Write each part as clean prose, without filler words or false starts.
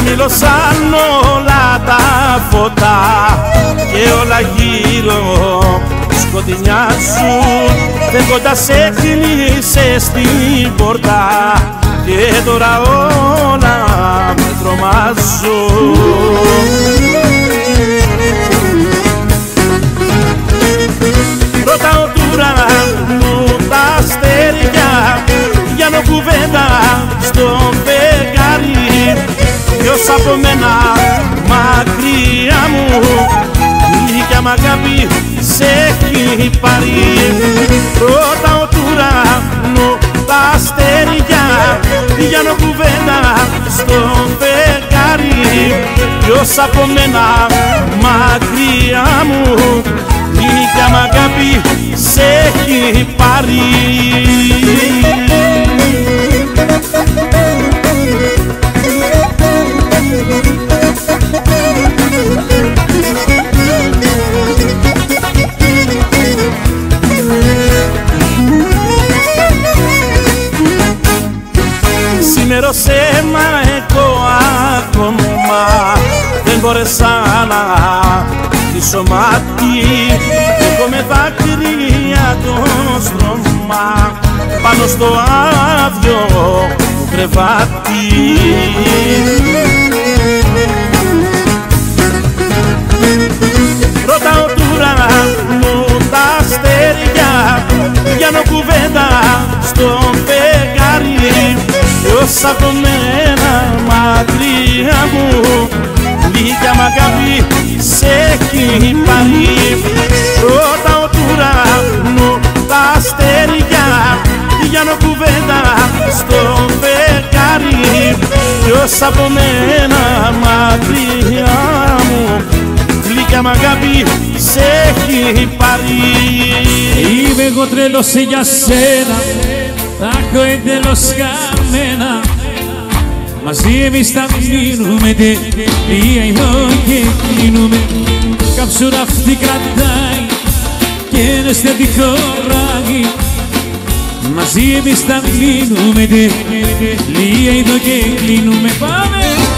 χαμηλώσαν όλα τα φώτα και όλα γύρω σκοτεινιάζουν. Φεύγοντας έκλεισες την πόρτα και τώρα όλα με τρομάζουν. Ρωτάω του ουρανού τα αστέρια, πιάνω κουβέντα στο φεγγάρι. Ποιος από μένα μακριά μου, γλυκιά μ' αγάπη σε έχει πάρει. Ρωτάω του ουρανού τα αστέρια, πιάνω κουβέντα στο φεγγάρι. Ποιος από μένα μακριά μου, γλυκιά μ' αγάπη σε έχει πάρει. Σήμερωσε μα εγώ ακόμα δεν μπόρεσα να κλείσω μάτι. Έχω με δάκρυα το στρώμα πάνω στο άδειο μου κρεβάτι. Ρωτάω του ουρανού τα αστέρια, πιάνω κουβέντα στο φεγγάρι. Ποιος από μένα μακριά μου, γλυκιά μ' αγάπη σε έχει πάρει. Ρωτάω του ουρανού τα αστέρια, πιάνω κουβέντα στο φεγγάρι. Ποιος από μένα μακριά μου, γλυκιά μ' αγάπη σε έχει πάρει. Είμαι εγώ τρελός για σένα, τα έχω εντελώς χαμένα. Μαζί εμείς θα μείνουμε, τελεία εδώ και κλείνουμε. Καψούρα αυτή κρατάει και ένας δεν τη χωράει. Μαζί εμείς θα μείνουμε, τελεία εδώ και κλείνουμε. Πάμε!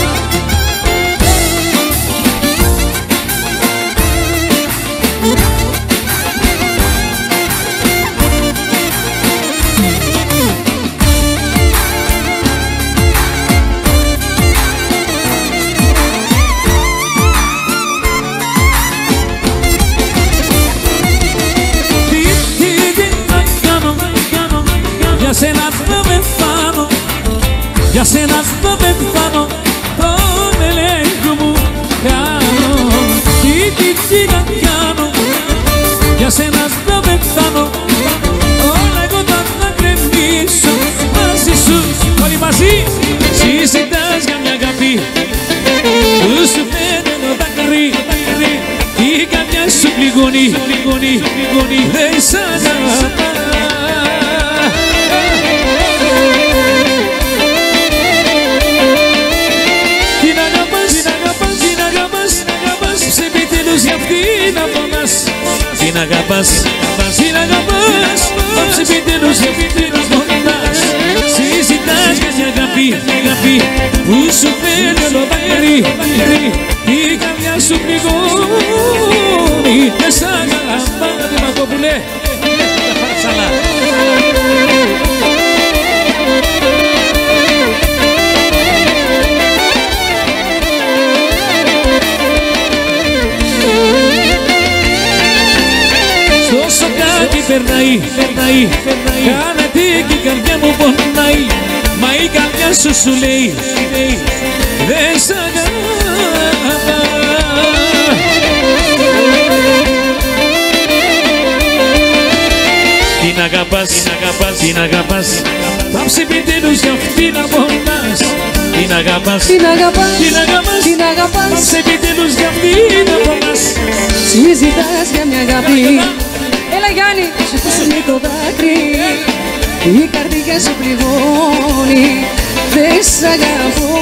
Για σένα θα πεθάνω, τον ελέγχο μου κάνω. Τι να κάνω, για σένα θα πεθάνω, όλα εγώ θα κρεμίσω μαζί σου. Όλοι μαζί συζητάς για μια αγάπη που σου φαίνεται το δάκρυ. Η καρδιά σου πληγώνει, δεν σ' αγαπά. Την αγαπάς, την αγαπάς, πάψε επιτέλους για αυτήν να πονάς. Συζητάς για μια αγάπη που σου φέρνει το δάκρυ. Η καρδιά σου πληγώνει, δεν σ' αγαπά. Δε Μακόπουλε, τα φάρσαλα. Περνάει, κάνατε και η καρδιά μου πονάει. Μα η καρδιά σου λέει, δεν σ' αγαπά. Την αγαπάς, πάψε επιτέλους για αυτή να πονάς. Την αγαπάς, πάψε επιτέλους για αυτή να πονάς. Συζητάς για μια αγάπη, έλα Γιάννη, σου πούσουνε το δάκρυ. Η καρδιά σου πληγώνει, δεν σ' αγαπώ.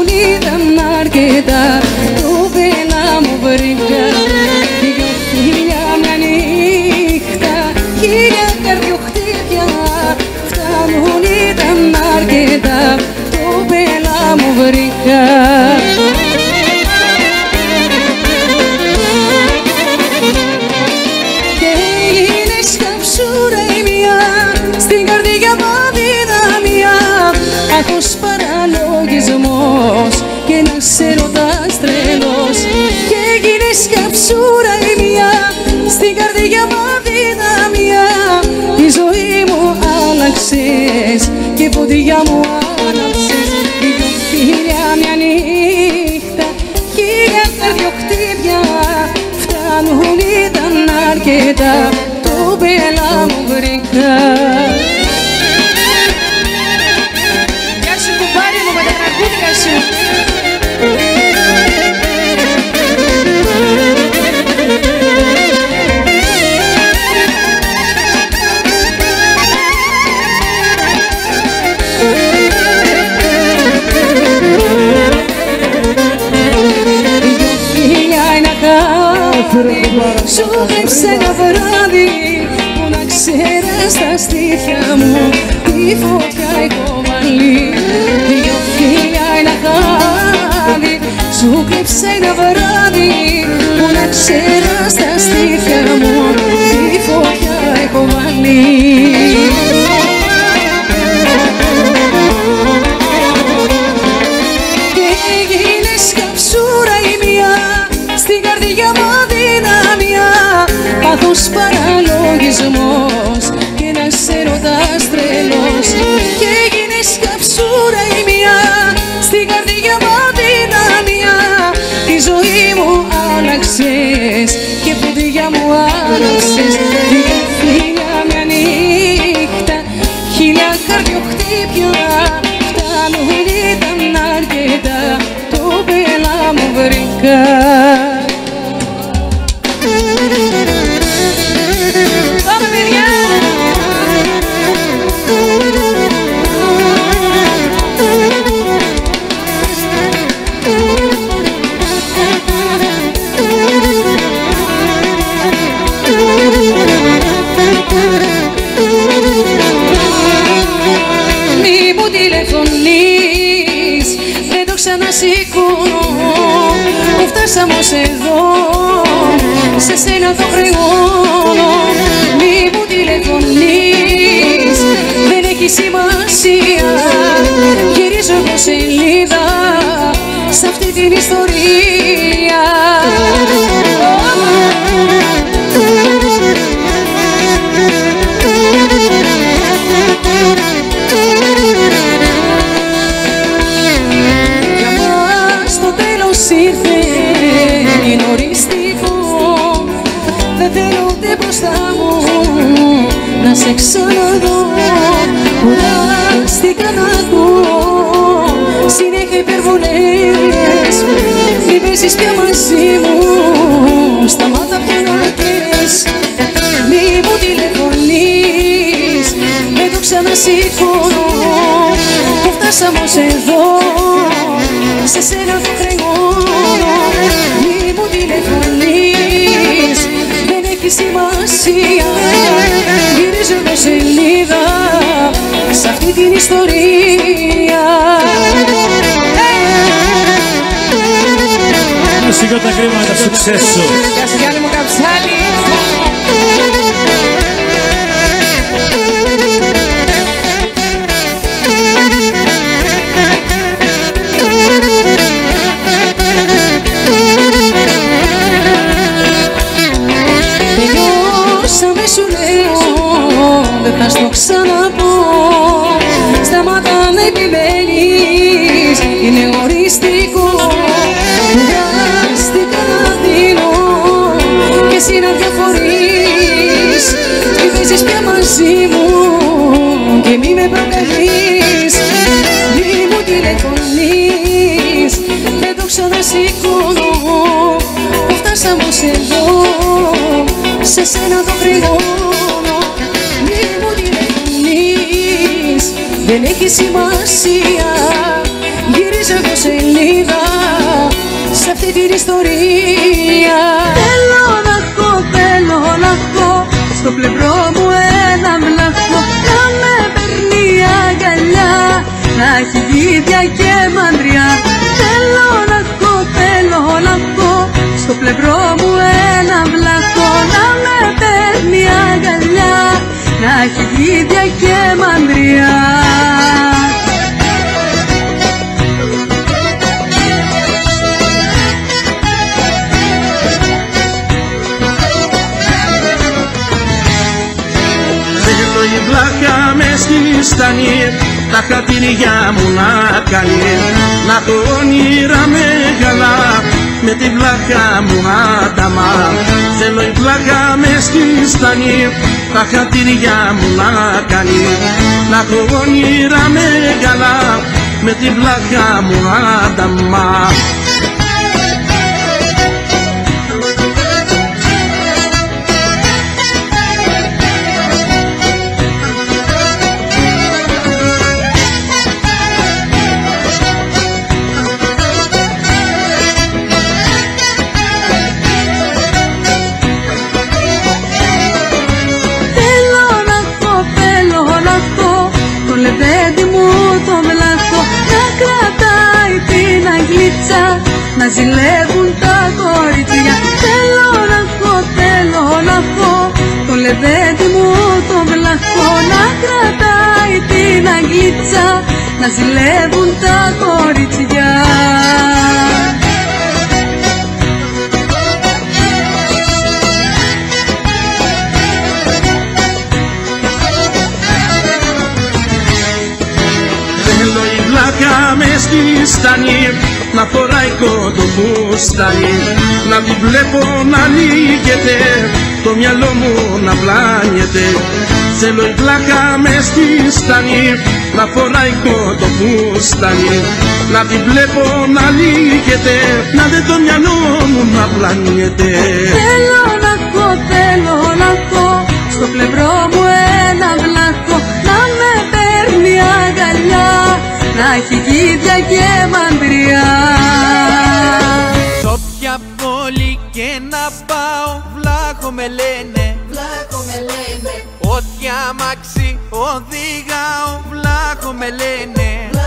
μου ήταν αρκετά. Το πέλα μου βρήκα δυο χίλια μια νύχτα, χίλια καρδιοχτύπια φτάνουν, ήταν αρκετά. Το πέλα μου βρήκα. Και έγινες καψούρα η μία, στην καρδιά μου αδυναμία. Άχος παραλογισμός και να σε ρωτάς τρελός. Και έγινες καψούρα η μία, στην καρδιά μου αδυναμία. Η ζωή μου άλλαξες και ποδιά μου άναψες. Δυο χίλια μια νύχτα, χίλια καρδιοχτύπια φτάνουν, ήταν αρκετά. Το πέλα μου βρήκα. Γεια σου κουμπάρι μου με τα τραγούδια σου. Σου κλέψε ένα βράδυ που να ξέρεις στα στήθια μου τη φωτιά έχω βάλει. Δυο χίλια ένα χάδι. Σου κλέψε ένα βράδυ που να ξέρεις στα στήθια μου τη φωτιά έχω βάλει. Και έγινες καψούρα η μία, στην καρδιά μου αδυναμία. Πάθος παραλογισμός και να σε ρωτάς τρελός. Και έγινες καψούρα η μία, στην καρδιά μου αδυναμία. Τη ζωή μου άλλαξες και ποδιά μου άναψες. Δυο χίλια μια νύχτα, χίλια καρδιοχτύπια φτάνουν, ήταν αρκετά. Το πέλα μου βρήκα. Πάμε παιδιά! Μη μου τηλεφωνείς, δεν το ξανασηκώνω. Που φτάσαμε ως εδώ, σε σένα το χρεώνω. Μη μου τηλεφωνείς, δεν έχει σημασία. Γυρίζω εγώ σελίδα σ' αυτή την ιστορία. Για μας το τέλος ήρθε, είναι οριστικό. Δεν θέλω ούτε μπροστά μου να σε ξαναδώ. Κουράστηκα να ακούω συνέχεια υπερβολές. Μη παίζεις πια μαζί μου, σταμάτα πια να κλαις. Μη μου τηλεφωνείς, δεν το ξανασηκώνω. Που φτάσαμε ως εδώ, σε σένα το χρεώνω. Μη μου τηλεφωνείς, δεν έχει σημασία. Γυρίζω εγώ σελίδα σ' αυτή την ιστορία. Σιγά τα κρίματα σου ξέσω. Γεια σου Γιάννη μου Καψάλη. Τελειώσαμε σου λέω, δεν θα στο ξαναπώ. Σταμάτα να επιμένεις, είναι οριστικό. Κουράστηκα να δίνω και εσύ να διαφορείς. Μη παίζεις πια μαζί μου και μη με προκαλείς. Μη μου τηλεφωνείς, δεν το ξανασηκώνω. Που φτάσαμε ως εδώ, σε σένα το χρεώνω. Μη μου τηλεφωνείς, δεν έχει σημασία. γυρίζω εγώ σελίδα σε αυτή την ιστορία. Θέλω να έχω στο πλευρό μου ένα βλάχο, να με παίρνει αγκαλιά, να έχει γίδια και μαντριά. Θέλω να έχω στο πλευρό μου ένα βλάχο, να με παίρνει αγκαλιά, να έχει γίδια και μαντριά. Θέλω η βλάχα μες στη στανή, τα χατήρια μου να κάνει, να το όνειρα μεγάλα με τη βλάχα μου άταμα. Θέλω η βλάχα μες στη στανή, τα χατήρια μου να κάνει, να το όνειρα μεγάλα με τη βλάχα μου άταμα. Να ζηλεύουν τα κορίτσια. Θέλω να έχω το λεβέντι μου το βλαχό, να κρατάει την αγγλίτσα, να ζηλεύουν τα κορίτσια. Θέλω η βλάχα μες στη στανή, να φοράει κότο φουστάνι, να την βλέπω να λύγεται, το μυαλό μου να πλάνιεται. Θέλω η βλάχα μες στη στανή, να φοράει κότο φουστάνι, να την βλέπω να λύγεται, να δε το μυαλό μου να πλάνιεται. Θέλω να έχω στο πλευρό μου ένα βλάχο, να με παίρνει αγκαλιά, να έχει γίδια και μαντριά. Σ' όποια πόλη και να πάω βλάχο με λένε, ό,τι αμάξι οδηγάω βλάχο με λένε.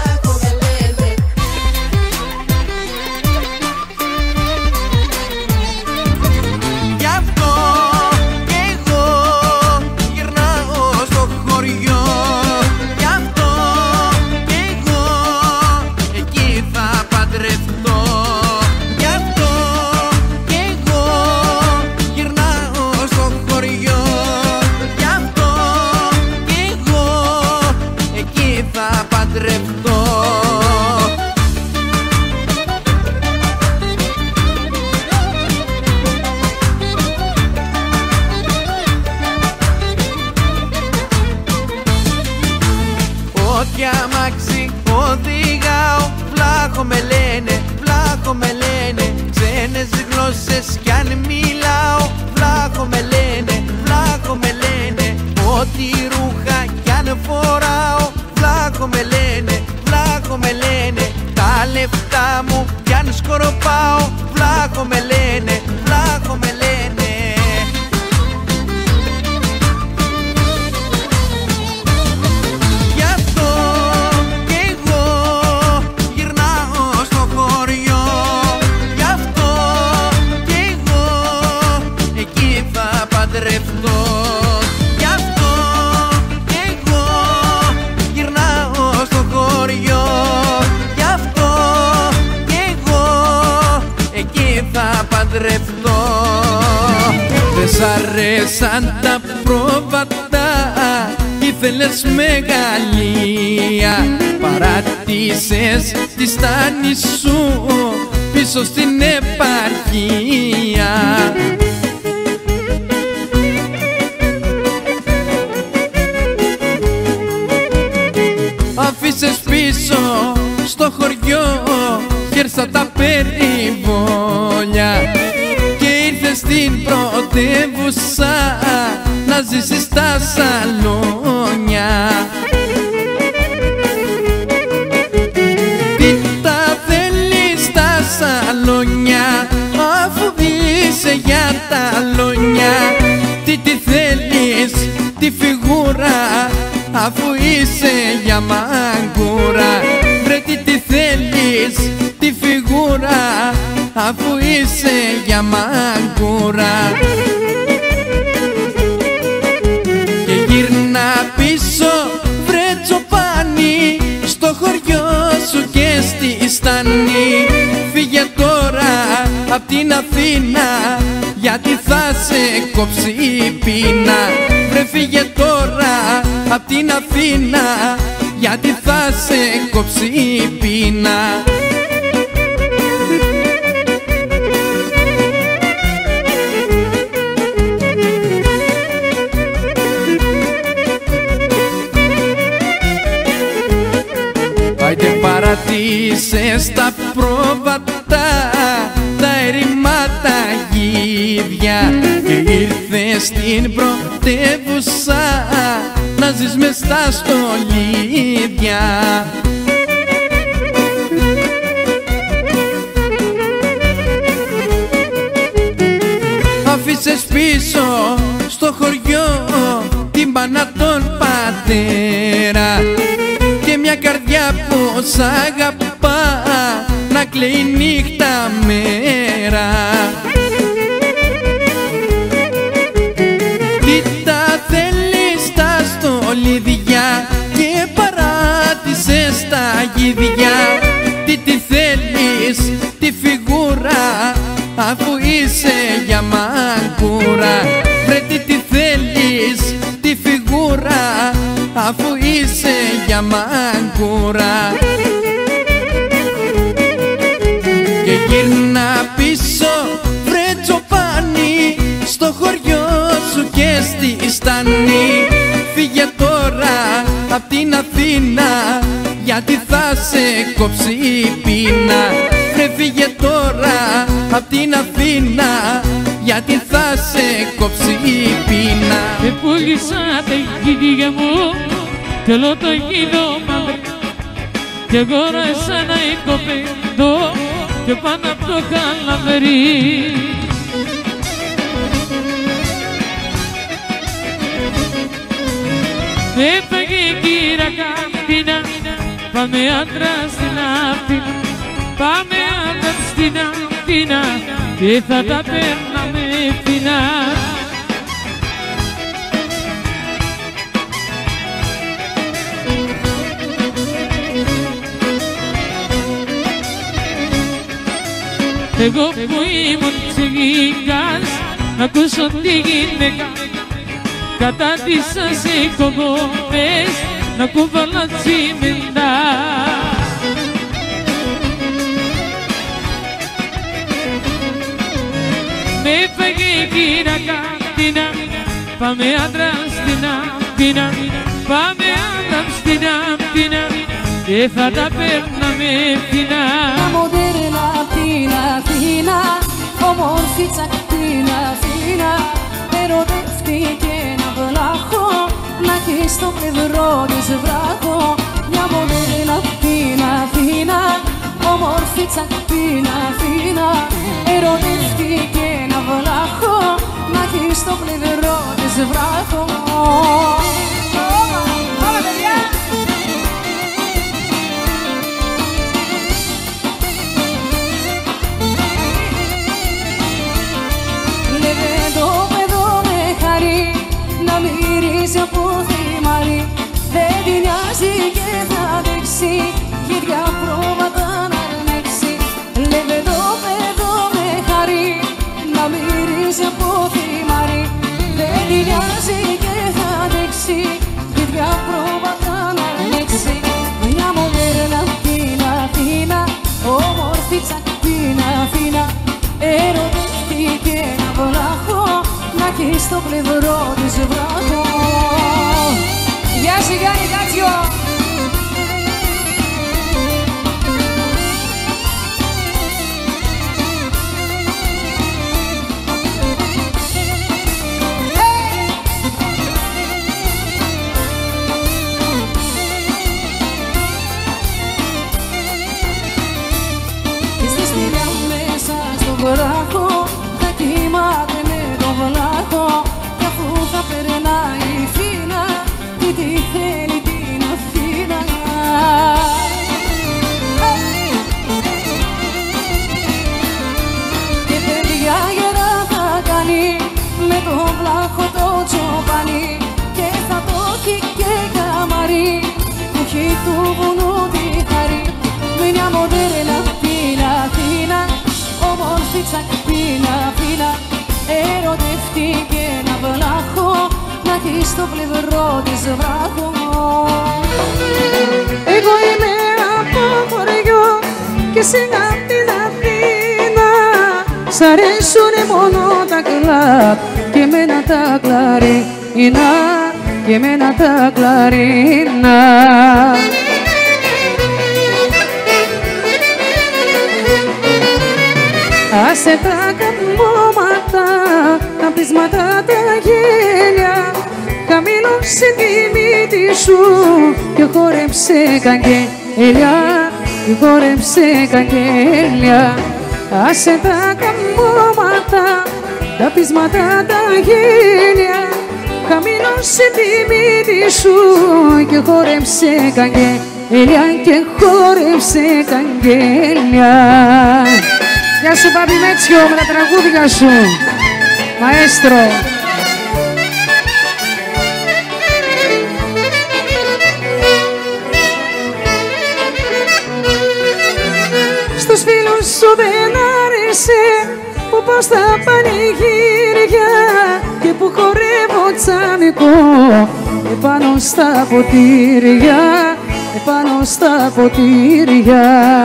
Γι' αυτό κι εγώ γυρνάω στο χωριό, γι' αυτό κι εγώ εκεί θα παντρευτώ. Γι' αυτό κι εγώ γυρνάω στο χωριό, γι' αυτό κι εγώ εκεί θα παντρευτώ. Ό,τι αμάξι οδηγάω βλάχο με λένε, βλάχο με λένε. Ξένες γλώσσες κι αν μιλάω βλάχο με λένε, βλάχο με λένε. Ό,τι ρούχα κι αν φοράω βλάχο με λένε, βλάχο με λένε. Τα λεφτά μου κι αν σκορπάω βλάχο με λένε, βλάχο με λένε. Γι' αυτό κι εγώ γυρνάω στο χωριό, γι' αυτό κι εγώ εκεί θα παντρευτώ. Δεν σ' αρέσαν τα πρόβατα, ήθελες μεγαλεία, παράτησες τη στάνη σου πίσω στην επαρχία. Αφήσες πίσω στο χωριό χέρσα τα περιβόλια και ήρθες στην πρωτεύουσα να ζήσεις στα σαλόνια. Τι είσαι για μαγκούρα. Βρε τι θέλεις τη φιγούρα, αφού είσαι για μαγκούρα. Και γύρνα πίσω βρε τσοπάνι, στο χωριό σου και στη στάνη. Φύγε τώρα απ' την Αθήνα, γιατί θα σε κόψει η πείνα. Βρε φύγε τώρα απ' την Αθήνα, γιατί θα σε κόψει η πείνα. Άιντε παρατήσε στα πρόβατα τα ερημάτα γίδια και ήρθε στην πρωτεύουσα να ζεις μες στα στολίδια. Αφήσες πίσω στο χωριό την μάνα τον πατέρα και μια καρδιά που σ' αγαπά να κλαίει νύχτα μέρα. Τι τα θέλεις τα στολίδια και παράτησες τα γίδια. Τι θέλεις τη φιγούρα, αφού είσαι για μαγκούρα. Βρε τι θέλεις τη φιγούρα, αφού είσαι για μαγκούρα. Και γύρνα πίσω βρε τσοπάνι, στο χωριό σου και στη στάνη. Φύγε τώρα απ' την Αθήνα, γιατί θα σε κόψει η πείνα. Βρε φύγε τώρα απ' την Αθήνα, γιατί θα σε κόψει η πείνα. Με πούλησα τα γίδια μου κι όλο το γίδωμα με, κι εγώ σαν να οικοπαίδω και πάνω απ' το καλαβερί. Με έφαγε η κύρα Καντίνα, πάμε άντρα στην Αθήνα, πάμε άντρα στην Αθήνα και θα τα παίρναμε φθηνά. Εγώ που ήμουν τσιγικάς, να ακούσω τη γυναίκα, κατάτησα σε κοκκοπές, να κουβαλά τσιμεντά. Με έφαγε η κύρα Καντίνα, πάμε άντρα στην Αθήνα, πάμε άντρα στην Αθήνα και θα τα παίρναμε φθηνά. Μοντέρνα απ' την Αθήνα, όμορφη τσακτίνα Αθήνα, ερωτεύτηκε ένα βλάχο, να έχει στο πλευρό της βράχο. Μια μοντέρνα απ' την Αθήνα, όμορφη τσακτίνα Αθήνα, ερωτεύτηκε ένα βλάχο, να έχει στο πλευρό της βράχο. Μυρίζει από θυμάρι, δεν την νοιάζει και θα αντέξει, χέρια πρόβατα να αρνέξει. Λέμε το παιδό με χαρί, να μυρίζει από θυμάρι, δεν την νοιάζει και θα αντέξει, χέρια πρόβατα να αρνέξει. Μια μοντέρνα απ' την Αθήνα, όμορφη τσακτίνα Αθήνα, ερωτεύτηκε ένα βλάχο, να έχει στο πλευρό της βράχο. Γεια σου Γιάννη Κάτσιο! Και στη σπηλιά μέσα στον βράχο θα κοιμάται με τον βλάχο, κι αφού θα περνάει η φύνα, τι θέλει την μοντέρνα φίνα φίνα, όμορφη τσακπίνα φίνα, ερωτεύτηκε ένα βλάχο να έχει στο πλευρό της βράχο. Εγώ είμαι από χωριό και εσύ απ' την Αθήνα, σ' αρέσουνε μόνο τα κλαμπ και εμένα τα κλαρίνα, και εμένα τα κλαρίνα. Άσε τα καμώματα, τα πείσματα, τα γέλια, χαμήλωσε τη μύτη σου και χόρεψε καγγέλια, και χόρεψε καγγέλια. Άσε τα καμώματα, τα πείσματα, τα γέλια, χαμήλωσε τη μύτη σου και χόρεψε καγγέλια, και χόρεψε καγγέλια. Γεια σου Πάπη Μέτσιο με τα τραγούδια σου, μαέστρο. Στους φίλους σου δεν άρεσε που πάω στα πανηγύρια και που χορεύω τσάμικο επάνω στα ποτήρια, επάνω στα ποτήρια.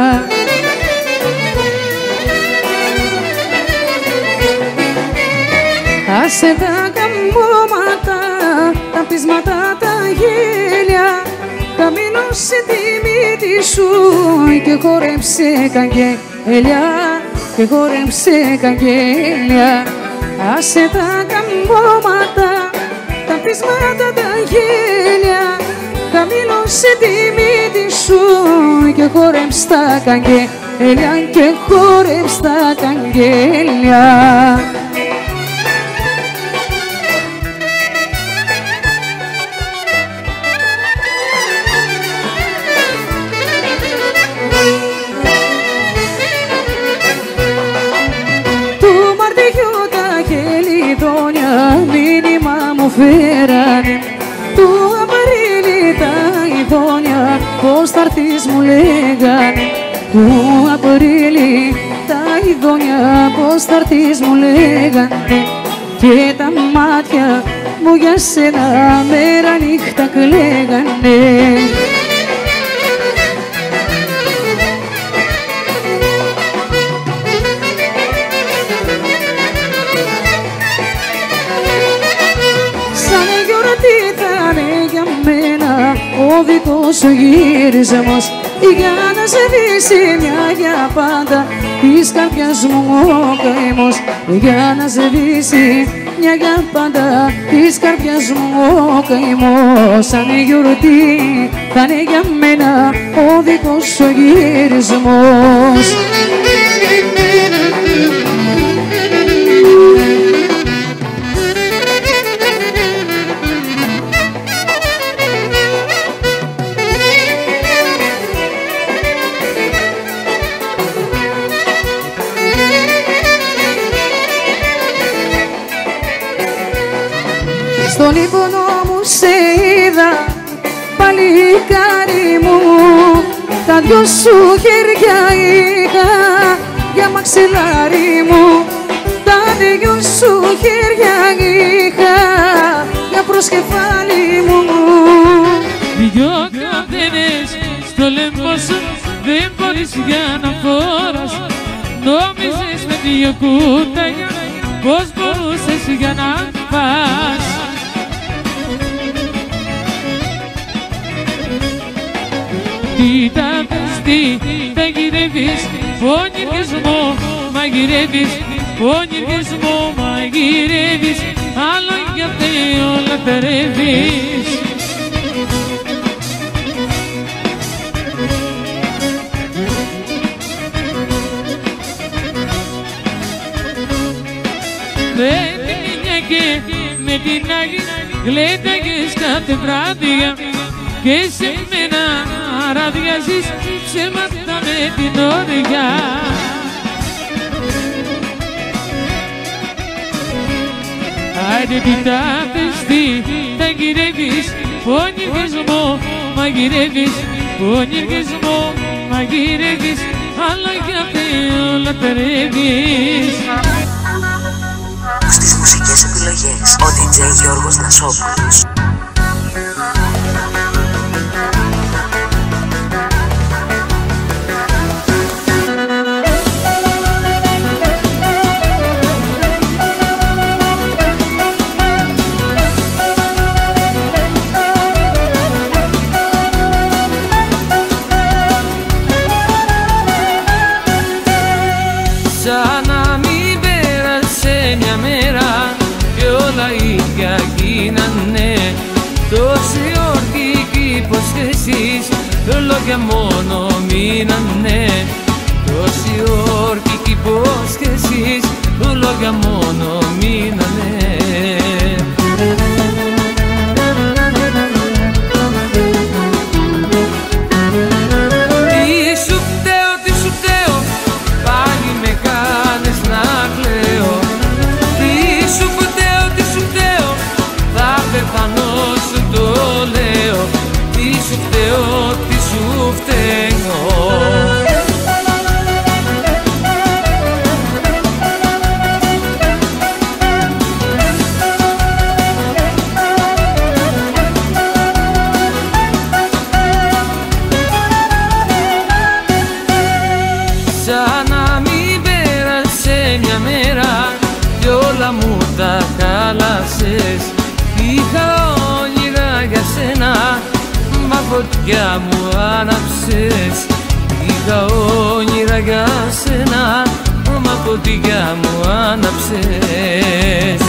Άσε τα καμώματα, τα πείσματα, τα γέλια, χαμήλωσε τη μύτη σου και χόρεψε καγγέλια, και χόρεψε καγγέλια. Άσε τα καμώματα, τα πείσματα, τα γέλια, χαμήλωσε τη μύτη σου και χόρεψε τα καγγέλια, και χόρεψε τα καγγέλια. Μήνυμα μου φέρανε του Απρίλη τα ειδόνια, πως θα έρθεις μου λέγανε, του Απρίλη τα ειδόνια, πως θα έρθεις μου λέγανε, και τα μάτια μου για σένα μέρα νύχτα κλαίγανε. Ο δικός σου γύρισμος για να σε δείσει μια για πάντα της καρδιάς μου ο καημός, για να σε δείσει μια για πάντα της καρδιάς μου ο καημός. Σαν γιορτή θα είναι για μένα ο δικός σου γύρισμος. Στο λίπονο μου σε είδα, παλικάρι μου, τα δυο σου χέρια είχα για μαξιλάρι μου, τα δυο σου χέρια είχα για προσκεφάλι μου. Δυο καντένες στο λαιμό σου δεν μπορείς για να φοράς, νόμιζες με δυο κουταλιά πως μπορούσες για να πας. Τι τα πες, τι τα γυρεύεις, πονηριές μου μαγειρεύεις, πονηριές μου μαγειρεύεις, άλλο για Θεό λατρεύεις. Με την μια και με την άλλη γλένταγες κάθε βράδια και σε μένα ραδιάζεις ψέματα με την όρια. Άιντε τι τα πες, τι τα γυρεύεις, πονηριές μου μαγειρεύεις, πονηριές μου μαγειρεύεις, αλλά γιατί όλα περίγεις. Στις μουσικές επιλογές, ο DJ Γιώργος Νασόπουλος. Σαν να μην πέρασε μια μέρα κι όλα ίδια γίνανε. Τόσοι ορκικοί υποσχέσεις λόγια μόνο μείνανε. Τόσοι ορκικοί υποσχέσεις λόγια μόνο μείνανε. Σαν να μην πέρασε μια μέρα κι όλα μου τα χάλασες. Είχα όνειρα για σένα, μα φωτιά μου άναψες. Είχα όνειρα για σένα, μα φωτιά μου άναψες.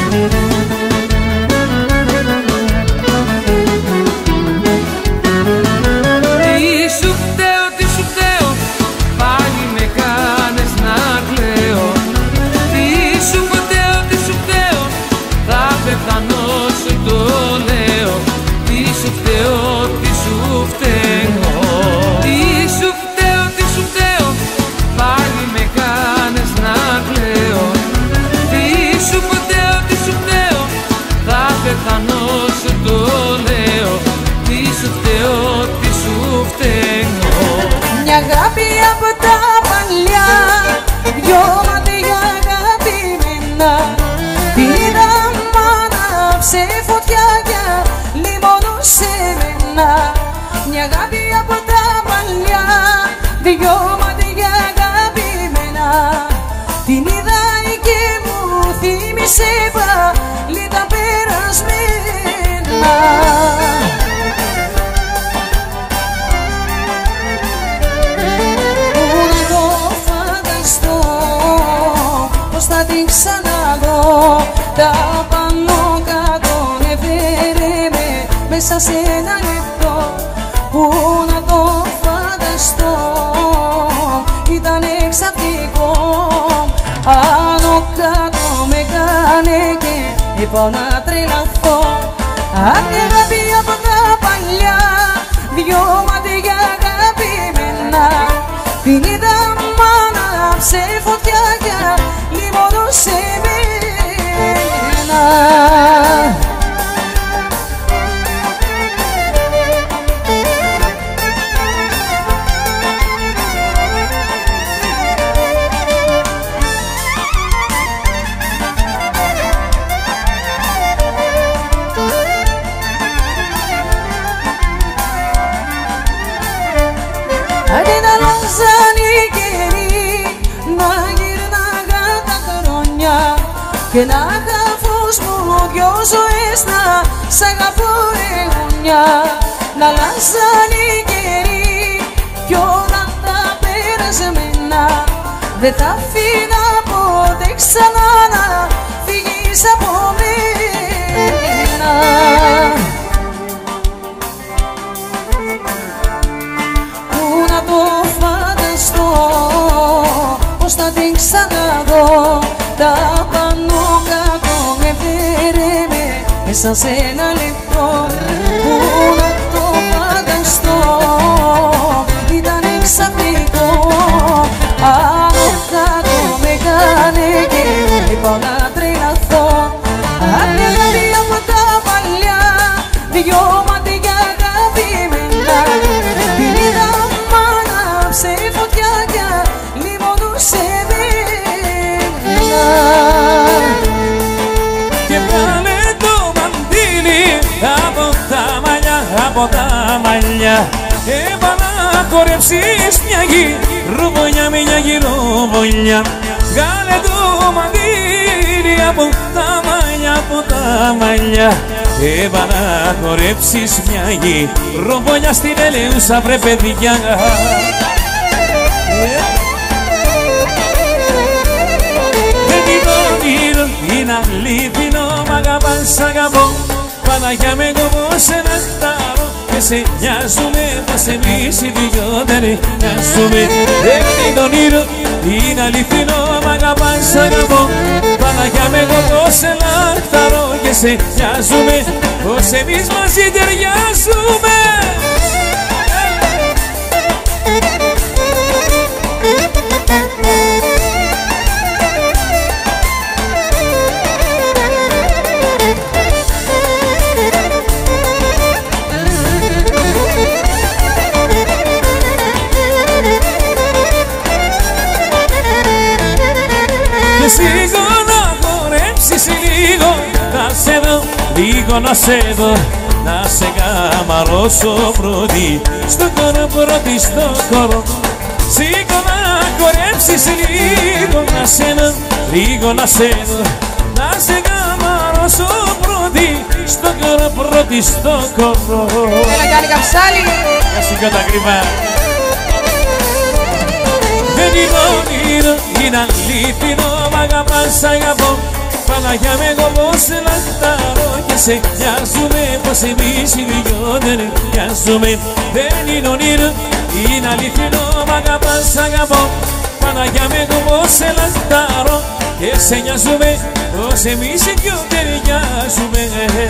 Τι σου φταίω, πάλι με κάνες να κλαίω. Τι σου φταίω, θα πεθανώ σου το λέω. Τι σου φταίω, τι σου φταίω, πάλι με κάνες να κλαίω. Τι σου φταίω, θα πεθανώ σου το λέω. Τι σου φταίω, μια αγάπη από τα παλιά, δυο μάτια αγαπημένα. Την είδα μ' άναψε φωτιά για λιμώνωσε μένα. Μια αγάπη από τα παλιά, δυο μάτια αγαπημένα. Την είδα και μου θύμισε πάλι τα περασμένα. Θα την ξαναδώ, τα πάνω κάτω έφερε με μέσα σε ένα λεπτό. Πού να το φανταστώ, ήταν εξαπτικό. Άνω κάτω με κάνε και είπα να τρελαθώ. Αγάπη από τα παλιά, δυο μάτια αγαπημένα. Την είδα μ' άναψε φωτιά για λιμώνωσε μένα. Άντε να αλλάζαν οι καιροί, να γυρνάγα τα χρόνια και να είχα φως μου δυο ζωές να σ' αγαπώ αιώνια. Να αλλάζαν οι καιροί κι όλα τα περασμένα. Δεν θα φύγα ποτέ ξανά να φύγεις από μένα. Πώς θα την ξαναδώ, τα πάνω κάτω με φέρε μέσα σε ένα λεπτό. Πού να το φανταστώ, ήταν εξαπτικό. Άνω κάτω με κάνε και είπα να τρελαθώ. Αγάπη από τα παλιά, δυο μάτια αγαπημένα. Την είδα μ' άναψε από τα μαλλιά. Είπα να χορέψεις μια γη, ρουβολιά, μια γυροβολιά. Βγάλε το μαντήρι από τα μαλλιά, από τα μαλλιά. Είπα να χορέψεις μια γη, ρουβολιά στην Ελεούσα βρε παιδιά. Δεν είναι όνειρο, είναι αλήθινο, μ' αγαπάς, σ' αγαπώ. Παναγιά με κόβω σε νεκτάρω και σε νοιάζουμε πως εμείς οι δυο δεν νοιάζουμε. Δεν είναι όνειρο, είναι αληθινό, μ' αγαπάς, σ' αγαπώ. Παναγιά με κόβω σε νεκτάρω και σε νοιάζουμε πως εμείς μαζί ταιριάζουμε. Λίγο να χορέψεις λίγο, να σε δω, λίγο να σε δω. Να σε καμαρώσω πρώτη, στο χώρο πρώτη, στο χώρο. Σήκω να χορέψεις λίγο, να σε δω, λίγο να σε δω. Να σε καμαρώσω πρώτη, στο χώρο πρώτη, στο χώρο. Έλα κάνει καψάλι. Για σηκώ τα κρυβά. Δεν είναι όνειρο, είναι αλήθινο, μ' αγαπάς, σ' αγαπώ. Παναγιά με κόβω σε λαχταρώ και σε νοιάζουμε πως εμείς οι δυο δεν νοιάζουμε. Δεν είναι όνειρο, είναι αληθινό, μ' αγαπάς, σ' αγαπώ. Παναγιά με κόβω σε λαχταρώ και σε νοιάζουμε πως εμείς οι δυο δεν νοιάζουμε.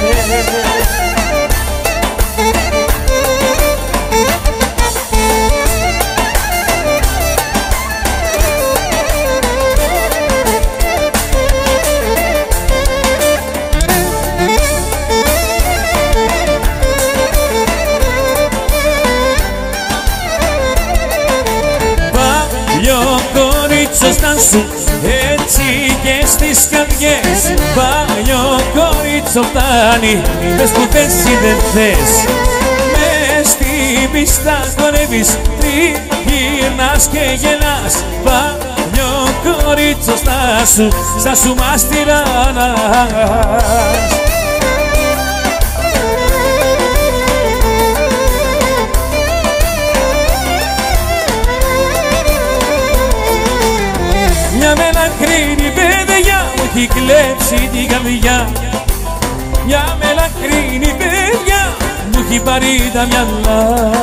Σωστά σου έτσι και στις καρδιές. Παλιό κορίτσο φτάνει, πες που θες ή δεν θες. Μες στη πίστα χορεύεις, τριγυρνάς και γελάς. Παλιό κορίτσο στα σου μας τυραννάς. Μια μελαχρίνη παιδεία μου έχει κλέψει την καρδιά. Μια μελαχρίνη παιδεία μου έχει πάρει τα μυαλά.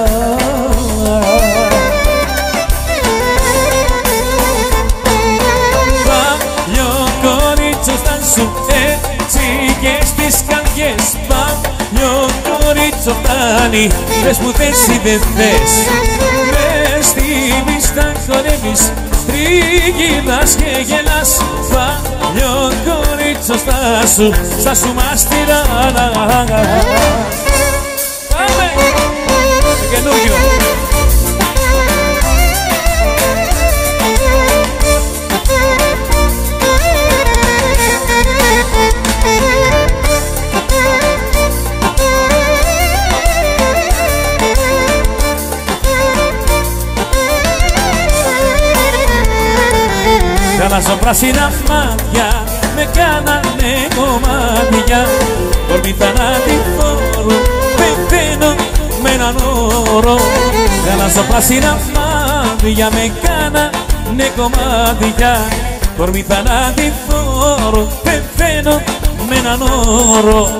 Παλιό κορίτσο σου έτσι και στις καρδιές. Παλιό κορίτσο φτάνει, πες που θες ή δεν θες. Μες στη πίστα χορεύεις, τριγυρνάς και γελάς. Παλιό κορίτσο στα σου μας τυραννάς. Πάμε! Το καινούργιο. Γαλαζοπράσινα μάτια με κάνανε κομμάτια. Κορμί θανάτηφόρο πεθαίνω με έναν όρο. Γαλαζοπράσινα μάτια με κάνανε κομμάτια. Κορμί θανάτηφόρο πεθαίνω με έναν όρο.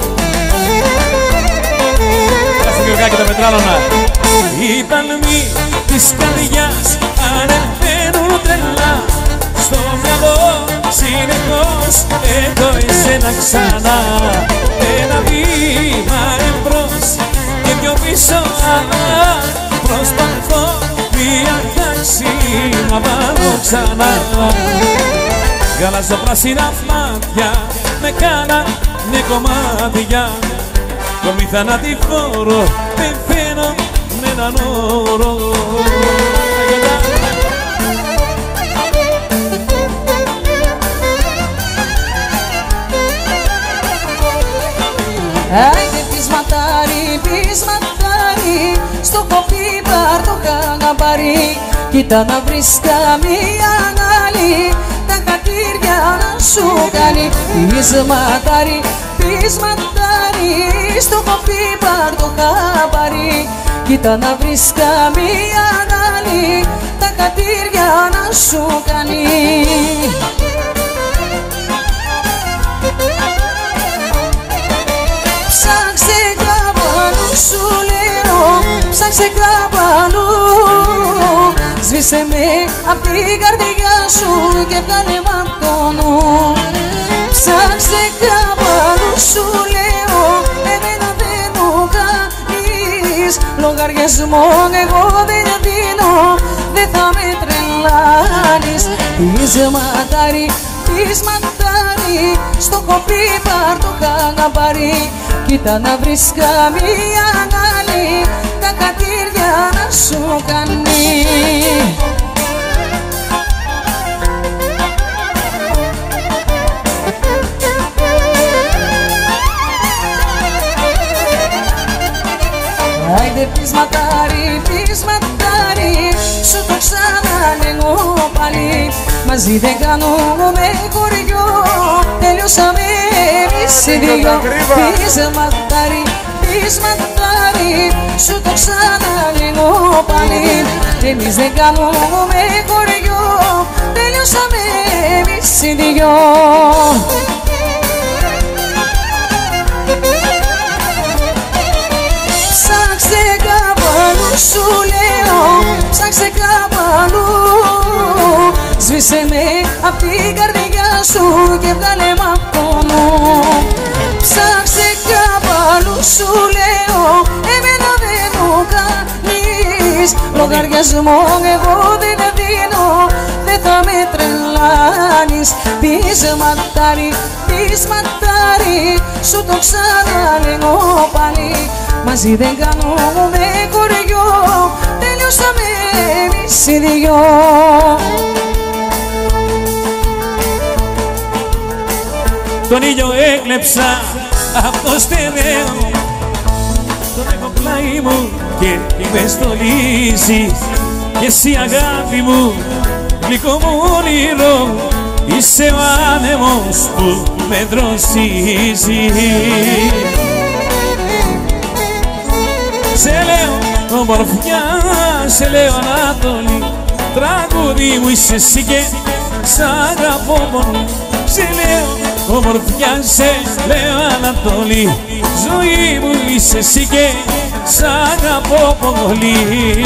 Κάτσε Γιωργάκη τα μετράλωνα. Οι παλμοί της καρδιάς ανεβαίνουν τρελά. Στο μυαλό συνεχώς έχω εσένα ξανά. Ένα βήμα εμπρός και δυο πίσω. Προσπαθώ μια τάξη να βάλω ξανά. Γαλαζοπράσινα μάτια με κάνανε κομμάτια. Κορμί θανάτηφόρο πεθαίνω με έναν όρο. Άιντε πισματάρι, πισματάρι, στο κοπί πάρ' το καναπάρι. Κοίτα να βρεις καμία άλλη, τα χατήρια να σου κάνει. Πισματάρι, πισματάρι, στο κοπί πάρ' το καναπάρι. Κοίτα να βρεις καμία άλλη, τα χατήρια να σου κάνει. Ψάξε κάπου αλλού σου λέω, ψάξε κάπου αλλού. Σβήσε με απ' την καρδιά σου και βγάλε μ' απ' το νου. Ψάξε κάπου αλλού σου λέω, εμένα δεν μου κάνεις λογαριασμό, εγώ δεν δίνω, δεν θα με τρελάνεις. Πισματάρι, πισματάρι, στο κοπί πάρ' το καναπάρι. Κοίτα να βρεις καμία άλλη, τα κατήρια να σου κάνει. Άιντε πισματάρι, πισματάρι, σου το ξαναλέγω πάλι. Μαζί δεν κάνουμε χωριό, τελειώσαμε εμείς οι δυο. Πισματάρι, πισματάρι, σου το ξαναλέγω πάλι. Εμείς δεν κάνουμε χωριό, τελειώσαμε εμείς οι δυο. Ψάξε κάπου αλλού σου λέω, ψάξε κάπου αλλού. Σβήσε με απ' την καρδιά σου και βγάλε μ' απ' το νου. Ψάξε κάπου αλλού σου λέω, εμένα δεν μου κάνεις λογαριασμό, εγώ δεν δίνω, δεν θα με τρελάνεις. Πισματάρι, πισματάρι, σου το ξαναλέγω πάλι. Μαζί δεν κάνουμε χωριό, τελειώσαμε εμείς οι δυο. Τον ήλιο έκλεψα απ' το στερέο, τον έχω πλάι μου και με στολίζει. Και εσύ αγάπη μου, γλυκό μου όνειρο, είσαι ο άνεμος που με δροσίζει. Σε λέω ομορφιά, σε λέω Ανατολή, τραγούδι μου είσαι εσύ και σ' αγαπώ πολύ. Σε λέω ομορφιά, σε λέω Ανατολή, ζωή μου είσαι εσύ και σ' αγαπώ πολύ.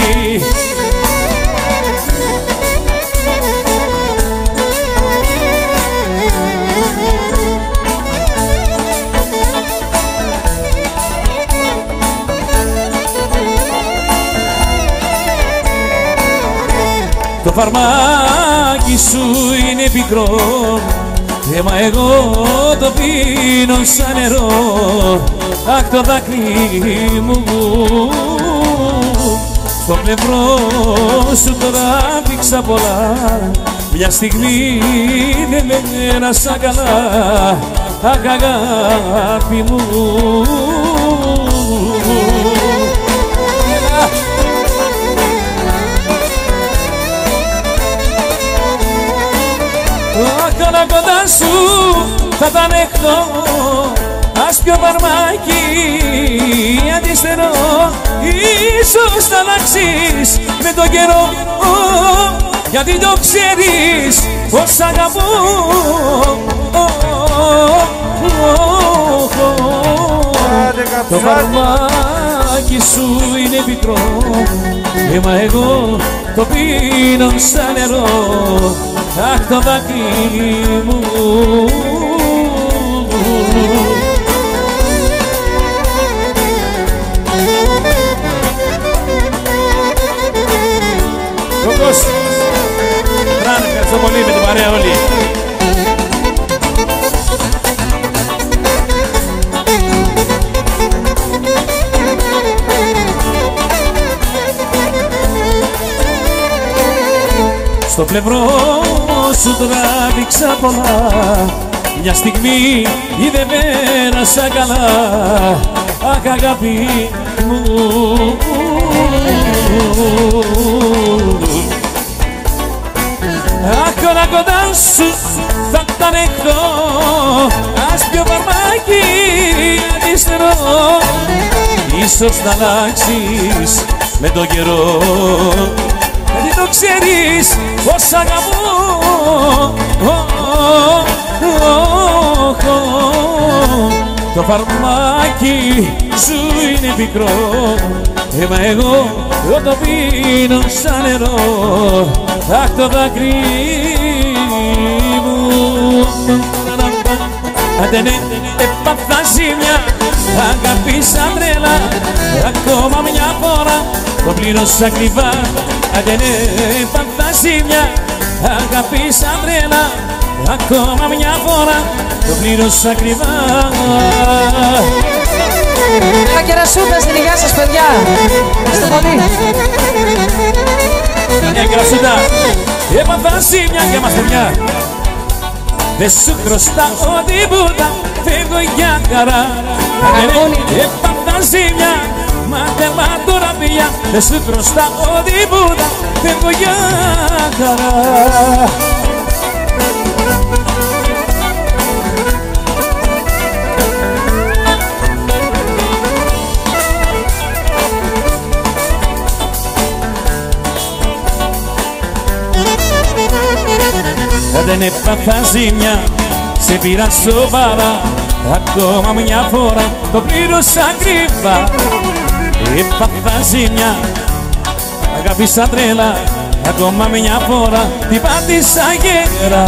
Το φαρμάκι σου είναι πικρό, μα εγώ το πίνω σαν νερό. Αχ, το δάκρυ μου στο πλευρό σου το τράβηξα πολλά. Μια στιγμή δεν έρασα καλά, αχ, αγάπη μου. Καλά κοντά σου θα τα ανεχτώ, ας πιω φαρμάκι αντιστερώ. Ίσως θα αλλάξεις με τον καιρό, γιατί το ξέρεις πως αγαπώ. Το φαρμάκι σου είναι πικρό, μα εγώ το πίνω σαν νερό. Αχ, το δάκρυ μου. Κόκκος, Ραν, ευχαριστώ πολύ με την παρέα όλη. Στο πλευρό σου τράβηξα πολλά, μια στιγμή δεν πέρασα καλά. Αχ, αγάπη μου, αχ, όλα κοντά σου θα τα ανεχτώ. Ας πιω φαρμάκι αριστερό. Ίσως να αλλάξεις με τον καιρό. Γιατί το ξέρεις πως αγαπώ. Το φαρμάκι σου είναι πικρό, μα εγώ το πίνω σαν νερό. Αχ, το δάκρυ μου. Άντε ναι, έπαθα ζήμια, αγάπησα τρέλα. Ακόμα μια φορά το πλήρωσα ακριβά. Άντε ναι, έπαθα ζήμια, αγάπησα τρέλα. Ακόμα μια φορά το πλήρωσα ακριβά. Τα κερασούτα στην υγεία σας, παιδιά. Ευχαριστώ πολύ. Μια κερασούτα. Έπαθα ζήμια για μας, παιδιά. Δεν σου χρωστάω τίποτα, φεύγω για χαρά. Έπαθα ζήμια, μα τώρα πια. Δεν σου χρωστάω τίποτα, φεύγω για χαρά. Δεν έπαθα ζήμια, σε πήρα σοβαρά. Ακόμα μια φορά το πλήρωσα ακριβά. Έπαθα ζήμια, αγάπησα τρέλα. Ακόμα μια φορά την πάτησα γερά.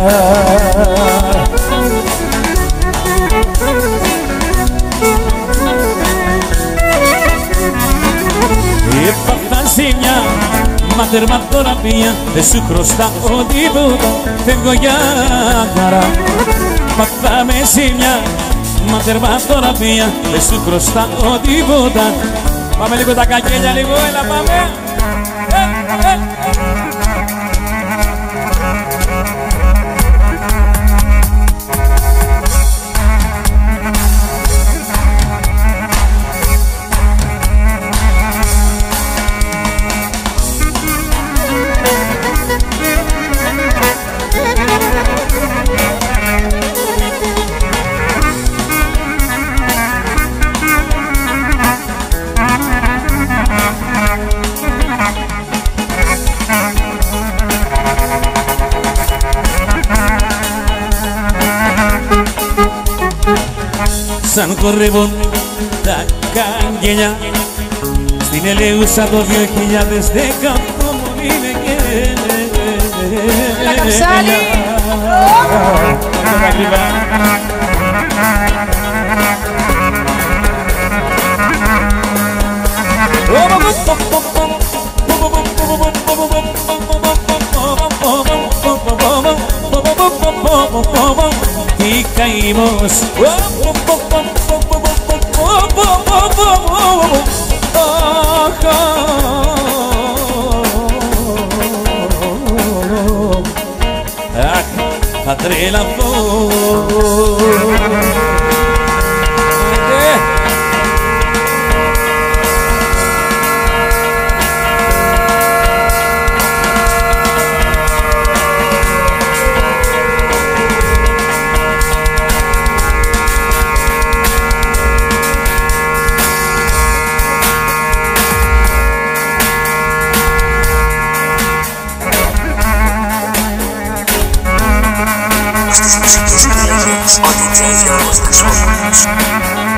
Έπαθα ζήμια, μα τερματοραπία. Δεν σου χρωστάω τίποτα, φεύγω για χαρά. Παθάμε ζήμια, μα τερματοραπία. Δεν σου χρωστάω τίποτα. Πάμε λίγο τα κακέλια, λίγο, έλα πάμε. Σαν χορεύουν τα καγγελιά στην Ελεούσα το 2010. Αυτό μου είναι Έλα Καψάλη. Y caímos. Θα τρελαθώ. Στις μουσικές επιλογές ο DJ Γιώργος Νασόπουλος.